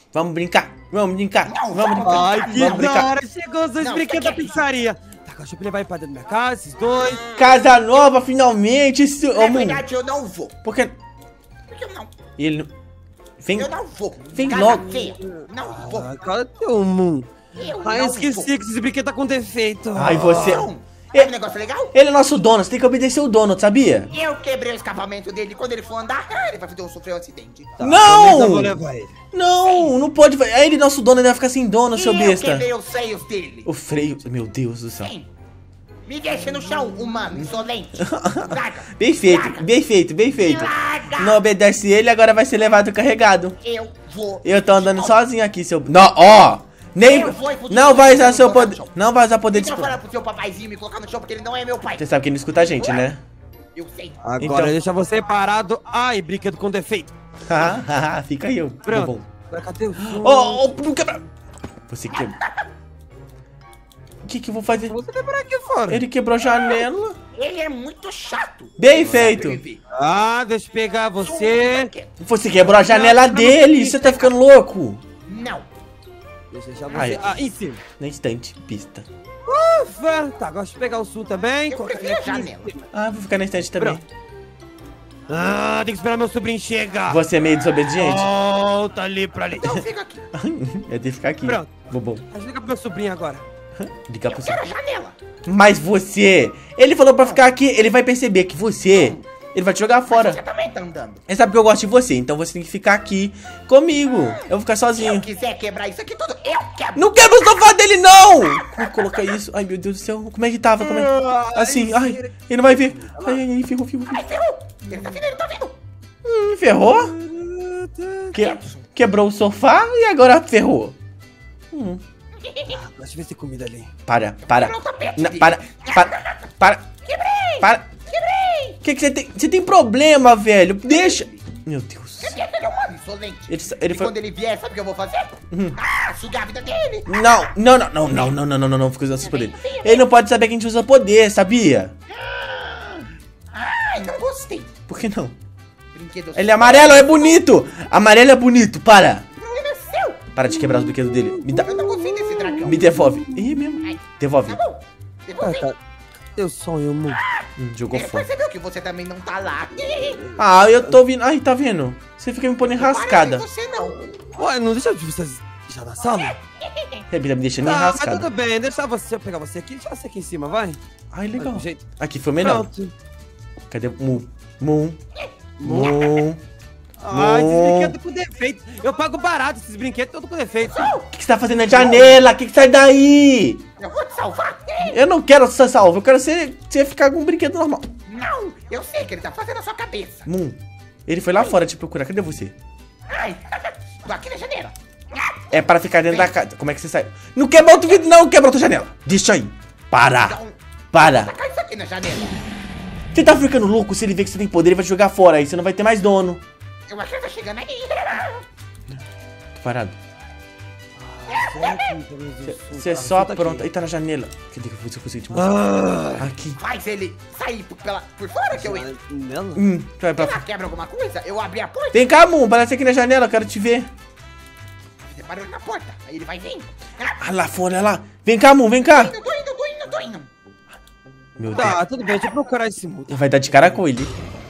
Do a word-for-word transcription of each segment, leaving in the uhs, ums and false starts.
Vamos brincar. Vamos brincar. Não, vamos brincar. Ai, que vamos da brincar. hora. Chegou os dois Não, brinquedos você da quer- pizzaria. Tá, deixa eu levar ele pra dentro da minha casa, esses dois. Casa nova, finalmente. Isso... Na Ô, Moon. verdade, eu não vou. Por que... Porque eu não. Ele... não- Vem... Eu não vou. Vem Casa logo. feia. Não vou. Ah, cadê o Moon? Eu Ah, não esqueci vou. que esse brinquedo tá com defeito. Ai, você... Não. Sabe um negócio legal? Ele é nosso dono, você tem que obedecer o dono, sabia? Eu quebrei o escapamento dele. Quando ele for andar, ah, ele vai fazer um sofrer um acidente. Tá, Não! beleza, eu vou levar ele. Não, não pode... Aí ele, nosso dono, ele vai ficar sem dono, seu E eu besta. quebrei os seios dele. O freio... Meu Deus do céu. Sim. Me deixa no chão, humano, insolente. Larga. Bem feito, Larga. bem feito, bem feito. Larga. Não obedece ele, agora vai ser levado carregado. Eu vou. Eu tô andando sozinho aqui, seu... Não, ó! Nem... Eu vou e vou te Não vai usar colocar seu no poder... chão. Não vai usar poder de... Então fala pro seu papaizinho me colocar no chão porque ele não é meu pai. Você sabe que ele não escuta a gente, né? Eu sei. Agora Então- deixa você parado. Ai, brinquedo com defeito. Haha, fica aí, eu. Pronto. Bom. Agora cadê o som? Ô, ô, não quebra... Você quebrou. O que que eu vou fazer? Você vai parar aqui fora. Ele quebrou a janela. Ele é muito chato. Bem feito. Ah, deixa eu pegar você. Você quebrou a janela dele. Você tá ficando louco. Não. Deixa eu deixar você. Ai. Ah, em cima. Na estante, pista. Ufa. Tá, agora deixa eu pegar o sul também. Eu colocar prefiro a ele aqui em janela. cima. Ah, vou ficar na estante também. Ah, tem que esperar meu sobrinho chegar. Você é meio desobediente? Volta ali pra ali. Então fica aqui. Eu tenho que ficar aqui. Pronto. Bobão. Deixa eu ligar pro meu sobrinho agora. Ligar Eu pro quero seu. a janela. Mas você... Ele falou pra ficar aqui. Ele vai perceber que você... Ele vai te jogar Você fora. também tá andando. Ele sabe que eu gosto de você. Então você tem que ficar aqui comigo. Eu vou ficar Se eu sozinho. quiser quebrar isso aqui tudo, eu quebro. Não quebra o sofá dele, não! Vou colocar isso. Ai, meu Deus do céu. Como é que tava? Como é... Assim, ai. Ele não vai ver. Ai, ai, ai, ferrou, ferrou. Ai, ferrou. Ele tá vindo, ele tá vindo. Hum, ferrou? Que... Quebrou o sofá e agora ferrou. Hum. Deixa eu ver se tem comida ali. Para, para. Quebrou o tapete Não, dele. para, para, para. Quebrei. Para. Quebrei. Que que você tem? Você tem problema, velho. Deixa. Meu Deus. Ele é humano, insolente. Ele, ele E foi... quando ele vier, sabe o que eu vou fazer? Ah, sugar a vida dele. Não, não, não, não, não, não, não, não, não, não, fica usando esses poderes. Ele não pode saber que a gente usa poder, sabia? Ai, não gostei. Por que não? Brinquedo Ele é amarelo, é bonito. Amarelo é bonito, para. Não, ele é seu. Para de quebrar os brinquedos dele. Me dá, Eu não gostei desse dragão. me devolve. Ih, mesmo. Devolve. Tá bom. Ah, Devolvi. tá. Eu sonho, Mu. Hum, jogou Ele fora. percebeu que você também não tá lá. Ah, eu tô vindo. Ai, tá vendo? Você fica me pondo enrascada. Para, você não. Ué, não deixa de você deixar na sala? Ele tá me deixando Tá, mas enrascada. tudo bem. Deixa você, eu pegar você aqui. Deixa você aqui em cima, vai. Ai, legal. Vai, do jeito. Aqui foi melhor. Pronto. Cadê o Moon? Moon. Moon. Ah, esses Não. brinquedos com defeito. Eu pago barato esses brinquedos, todos com defeito. O que, que você tá fazendo na janela? O que, que sai daí? Eu vou te salvar. Eu não quero ser salvo. Eu quero ser, você ficar com um brinquedo normal. Não, eu sei que ele tá fazendo a sua cabeça. Moon. Ele foi lá fora te procurar. Cadê você? Ai, tô aqui na janela. É para ficar dentro da casa. Como é que você sai? Não quebra outro vidro, não. Quebra outra janela. Deixa aí. Para. Então, Para. tacar isso aqui na janela. Você tá ficando louco? Se ele ver que você tem poder, ele vai te jogar fora. Aí você não vai ter mais dono. Eu acho que ele tá chegando aí. Tô parado. Você é só pronto. Aí tá na janela. Cadê que eu vou conseguir te mostrar? Ah, Aqui. Faz ele sair por, pela, por fora que eu entro. nela? Hum, vai pra Ela fora. quebra alguma coisa, eu abri a porta, Vem cá, Moon. Parece aqui na janela. Eu quero te ver. fiz barulho na porta. Aí ele vai vir. Ah, lá fora, lá. Vem cá, Moon. Vem cá. Tô indo, tô indo, tô indo, tô indo. Meu Deus. Tá, tudo bem, deixa eu procurar esse mundo. Vai dar de cara com ele.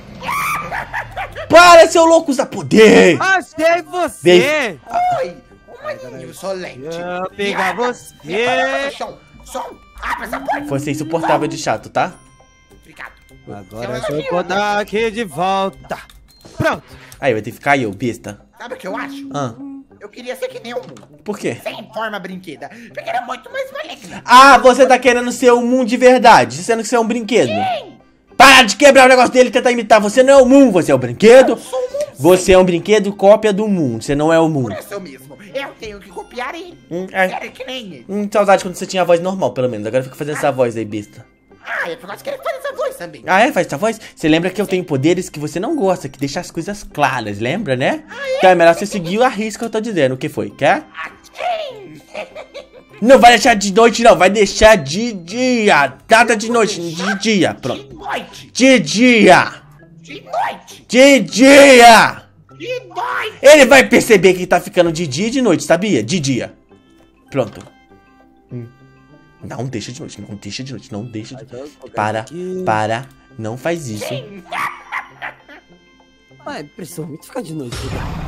Para, seu louco, usa poder. Achei você! Vem. Oi, humaninho insolente. Eu vou pegar Viada, você. me coloca no chão. Som, abre essa porta. Você é insuportável de chato, tá? Obrigado. Agora eu só vou dar aqui de volta. Pronto. Aí, vai ter que ficar eu, besta. Sabe o que eu acho? Ah, Eu queria ser que nem o mundo. por quê? Sem forma brinqueda. Porque era muito mais maligno. Ah, você tá querendo ser o Moon de verdade, sendo que você é um brinquedo. Para de quebrar o negócio dele e tentar imitar. Você não é o Moon, você é o brinquedo. Eu sou o mundo. Você é um brinquedo cópia do Moon, você não é o Moon. Por isso eu mesmo. Eu tenho que copiar ele. Hum, é. Sério que nem ele. Hum, saudade quando você tinha a voz normal, pelo menos. Agora fica fazendo essa voz aí, besta. Ah, é por causa que ele faz essa voz também. Ah, é? Faz essa voz? Você lembra que eu tenho poderes que você não gosta, que deixa as coisas claras, lembra, né? Então é melhor você seguir a risca que eu tô dizendo. O que foi? Quer? Assim. Não vai deixar de noite, não. Vai deixar de dia. Nada de noite, de dia. Pronto. De noite. De dia. De noite. De dia. E dói. Ele vai perceber que tá ficando de dia e de noite, sabia? De dia. Pronto. Hum. Não deixa de noite, não deixa de noite, não deixa de noite. Para, para, não faz isso. Ah, é impressão muito ficar de noite.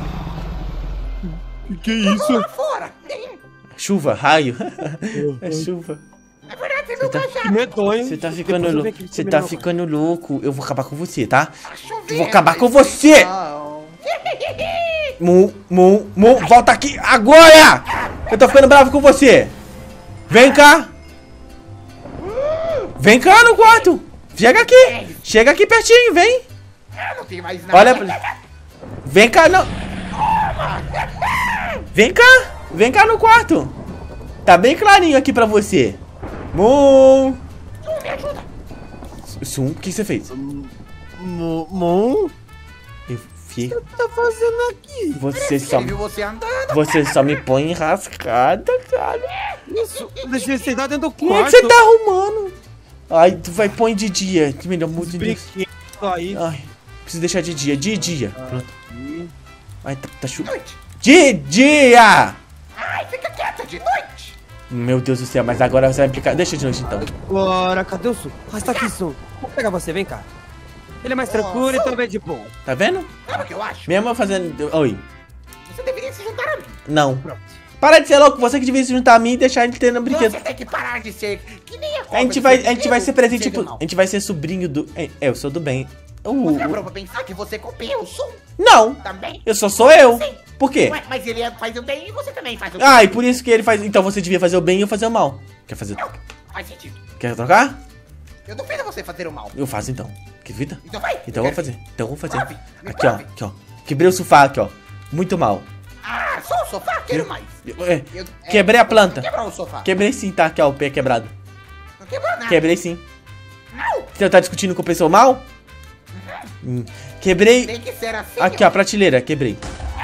Que que é isso? Lá fora. Chuva, raio. É chuva. É verdade, você viu o tá- cajado. Que medonho. Você tá ficando Depois eu louco. venho aqui Você comer tá meu ficando louco. Eu vou acabar com você, tá? Tá chovendo. Eu vou acabar com Isso você! não. Mu, mu, mu, volta aqui agora! Eu tô ficando bravo com você. Vem cá. Vem cá no quarto. Chega aqui. Chega aqui pertinho, vem. Eu não tenho mais nada. Olha pra... Vem cá, não. Vem cá. Vem cá no quarto. Tá bem clarinho aqui pra você. Mu. Me ajuda. Sum, o que você fez? Mo- Mon? Eu fi... O que você tá fazendo aqui? Você só... Ele viu você andando. Você só me põe enrascada, cara. Isso, deixa eu sentar dentro do Como é quarto. que você tá arrumando? Ai, tu vai põe de dia. Que melhor amor de Deus. Brinquedo aí. Ai, preciso deixar de dia, de dia. Pronto. Aqui. Ai, tá, tá chu... Noite. De dia! Ai, fica quieta de noite. Meu Deus do céu, mas agora você vai implicar. Deixa de noite então. Agora, cadê o Su? Ah, está aqui, Su. Vou pegar você, vem cá. Ele é mais tranquilo e também de bom. Tá vendo? Sabe o que eu acho? Mesmo eu fazendo. Oi. Você deveria se juntar a mim. Não. Pronto. Para de ser louco, você que devia se juntar a mim e deixar ele ter no brinquedo. Você tem que parar de ser que nem a cobra. A gente de vai, ser a gente vai ser brinquedo, presente, ser tipo, do mal. a gente vai ser sobrinho do. É, é, eu sou do bem. Uh, Você é pra pensar que você copia o som não, também? eu só sou eu. Sim. Por quê? Ué, mas ele é- faz o bem e você também faz o bem. Ah, e por isso que ele faz. Então você devia fazer o bem e eu fazer o mal. Quer fazer? Não, faz sentido. Quer trocar? Eu duvido você fazer o mal. Eu faço então. Que vida? Então vai. Então eu vou fazer. Então eu vou fazer. Prove, me Aqui, ó. prove. Aqui, ó. Quebrei o sofá aqui, ó. Muito mal. Ah, só o sofá? Quero mais. Eu- é, Eu- é, Quebrei a planta. Quebrou o sofá. Quebrei sim, tá? Aqui, ó. O pé quebrado. Não quebrou nada. Quebrei sim. Não. Você tá discutindo com o pessoal mal? Hum. Quebrei. Tem que ser assim. Aqui, ó. A prateleira. Quebrei.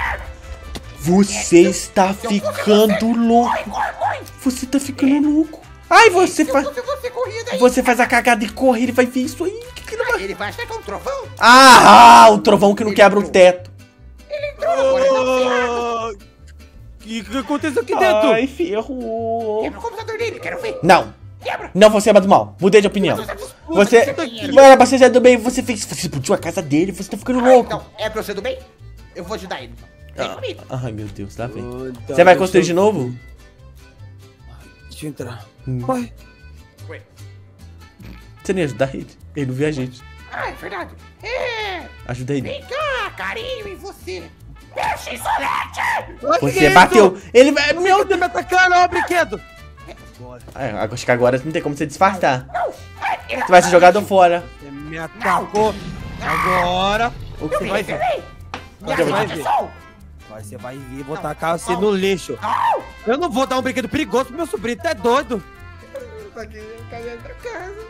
Você está Se eu fosse ficando você, louco. Corre, corre, corre. Você tá ficando louco. Ai, você Se eu faz. fosse você corria daí. Você faz a cagada e corre, ele vai ver isso aí. Que que ele vai... Ele vai achar que é um trovão. Ah, ah, o trovão que não quebra o teto. Ele entrou agora, ele tá ferrado. O que, que aconteceu aqui dentro? Ai, ferrou. Quebra o computador dele, quero ver. Não, Quebra. não, você é do mal. Mudei de opinião. Você. Mano, você já é do bem, você fez. Você explodiu a casa dele, você tá ficando Ah, louco. então, é pra você do bem? Eu vou ajudar ele. Vem comigo. Ai, meu Deus, tá vendo? Oh, então, Você vai deixa construir eu- de novo? Deixa eu entrar. Hum. Ué, Ué. Você nem ia ajudar ele? Ele não viu a gente. Ah, é verdade. É. Ajuda ele. Vem cá, carinho, e você? Mexe, Solete! Olha que Você isso? bateu. Ele vai. Meu Meu Deus. Deus, me atacando, ó, brinquedo. Ah, acho que agora não tem como você disfarçar. Não! Ai, ele Você vai ser jogado fora. Você me atacou. Agora. O Eu que vi, vai você ver? vem! Me Você vai ajude, ver. Sol! Agora você vai vir, vou tacar você não. no lixo. Não! Eu não vou dar um brinquedo perigoso pro meu sobrinho, tá doido? Tô aqui, cadê pra casa?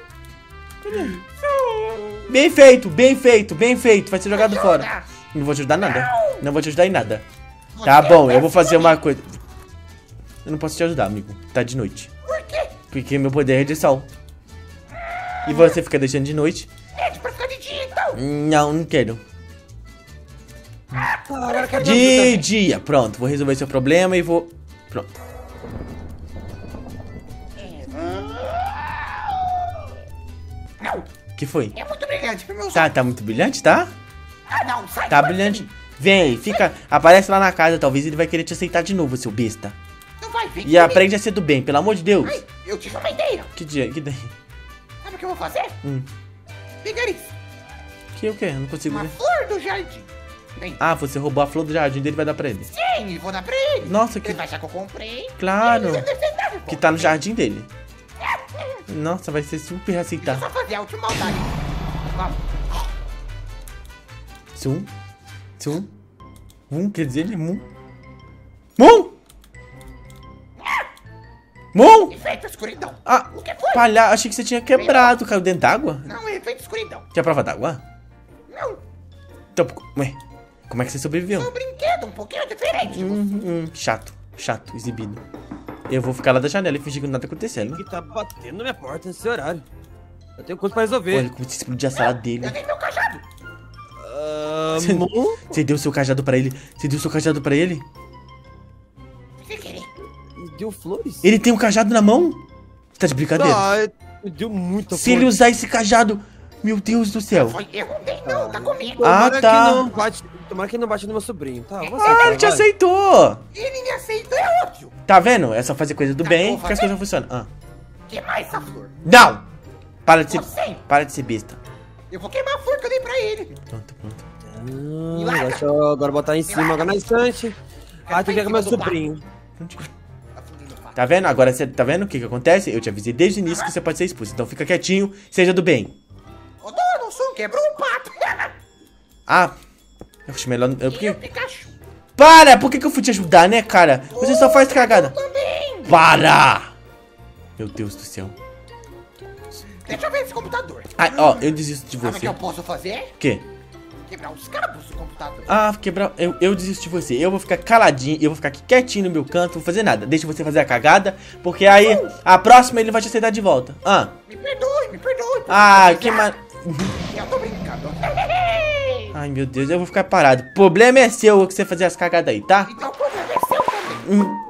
Bem feito, bem feito, bem feito. Vai ser jogado Ajuda. fora. Não vou te ajudar em nada. Não vou te ajudar em nada. Você Tá bom, é eu vou fazer ruim. uma coisa. Eu não posso te ajudar, amigo. Tá de noite. Por quê? Porque meu poder é de sol. E você fica deixando de noite? Pede pra ficar de dia, então! Não, não quero. Ah, agora eu quero De ajuda. dia. Pronto, vou resolver seu problema e vou... Pronto. Não! Que foi? É muito brilhante pro meu Tá, tá muito brilhante, tá? Ah, não, sai Tá fora. brilhante. Vem, fica... Aparece lá na casa, talvez ele vai querer te aceitar de novo, seu besta. Não vai vir E comigo. aprende a ser do bem, pelo amor de Deus. Ai, eu tive uma ideia. Que dia, que daí? Sabe o que eu vou fazer? Hum. Pegar isso. Que o quê? Eu não consigo Uma ver. flor do jardim. Vem. Ah, você roubou a flor do jardim dele, vai dar pra ele. Sim, vou dar pra ele. Nossa, que... Ele vai achar que eu comprei. Claro. Ele vai defender, pô. Que tá no jardim dele. Nossa, vai ser super aceitar. Só fazer a última maldade. Vamos. Sum. Sum. Mum, quer dizer ele é Mum. Mum! Mum! Efeito escuridão. Ah, O que foi? palha, achei que você tinha quebrado. Caiu dentro d'água? Não, é efeito escuridão. Quer prova d'água? Não, Então, ué, como é que você é um sobreviveu? brinquedo um pouquinho diferente. Hum, hum, chato, chato, exibido. Eu vou ficar lá da janela e fingir que nada tá acontecendo. Que tá batendo na minha porta nesse horário. Eu tenho coisa pra resolver. Olha como você explodiu a sala dele. Eu dei meu cajado. Você, você deu seu cajado pra ele? Você deu seu cajado pra ele? Deu flores? Ele tem um cajado na mão? Você tá de brincadeira? Ah, deu muita Se ele usar esse cajado... Meu Deus do céu. Foi eu, não dei não, tá comigo. Ah, Tomara tá. Que não bate, tomara que ele não bate no meu sobrinho, tá? Vou Ah, aceitar, ele te vai. aceitou. Ele me aceita, é óbvio. Tá vendo? É só fazer coisa do Tá, bem vou que as fazer. coisas funcionam. Ah. Queimar essa flor. Não! Para de ser... Você. Para de ser besta. Eu vou queimar a flor que eu dei pra ele. Pronto, pronto. Ah, deixa eu agora botar em cima, agora na estante. Ah, tem que ir com meu sobrinho. Tá vendo? Agora você tá vendo o que que acontece? Eu te avisei desde o início que você pode ser expulso. Então fica quietinho, seja do bem. Ô, dono, o som quebrou um pato. Ah, eu acho melhor... Eu, E porque... o Pikachu Para! Por que que eu fui te ajudar, né, cara? Você só faz cagada. também. Para! Meu Deus do céu. Deixa eu ver esse computador. Ah, ó, eu desisto de Sabe o que você. eu posso fazer? O quê? Quebrar os cabos do computador. Ah, quebrar... Eu, eu desisto de você. Eu vou ficar caladinho, eu vou ficar aqui quietinho no meu canto, não vou fazer nada. Deixa você fazer a cagada, porque aí a próxima ele vai te aceitar de volta. Ah. Me perdoe, me perdoe. Ah, que mar... Eu tô brincando. Ai, meu Deus, eu vou ficar parado. O problema é seu que você fazer as cagadas aí, tá? Então o problema é seu também. Hum.